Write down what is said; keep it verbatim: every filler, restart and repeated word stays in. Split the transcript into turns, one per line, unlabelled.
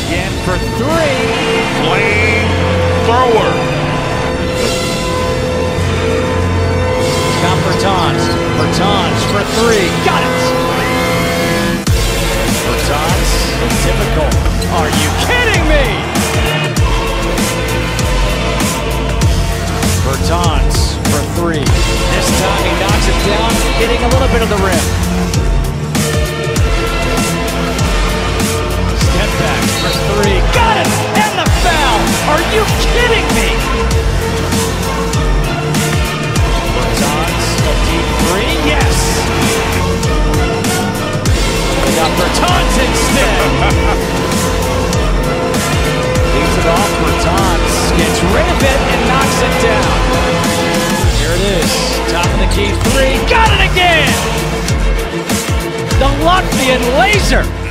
Again for three.
Flame thrower.
Got Bertans. Bertans for three. Got it. Bertans. Difficult. Are you kidding me? Bertans for three. This time he knocks it down, hitting a little bit of the rim. Step back for three. Got it! And the foul! Are you kidding me? Bertans, a deep three. Yes! We got Bertans instead. Leaves it off. Bertans gets rid of it and knocks it down. Here it is. Top of the key three. Got it again! The Latvian laser!